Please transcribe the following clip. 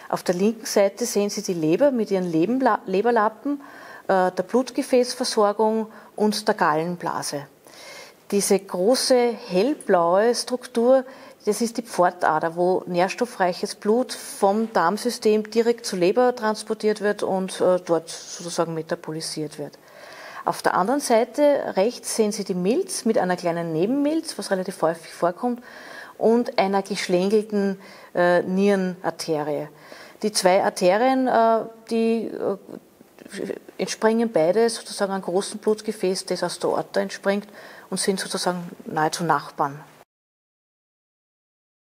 Auf der linken Seite sehen Sie die Leber mit ihren Leberlappen, der Blutgefäßversorgung und der Gallenblase. Diese große hellblaue Struktur, das ist die Pfortader, wo nährstoffreiches Blut vom Darmsystem direkt zur Leber transportiert wird und dort sozusagen metabolisiert wird. Auf der anderen Seite rechts sehen Sie die Milz mit einer kleinen Nebenmilz, was relativ häufig vorkommt, und einer geschlängelten Nierenarterie. Die zwei Arterien, die entspringen beide sozusagen einem großen Blutgefäß, das aus der Aorta entspringt, und sind sozusagen nahezu Nachbarn.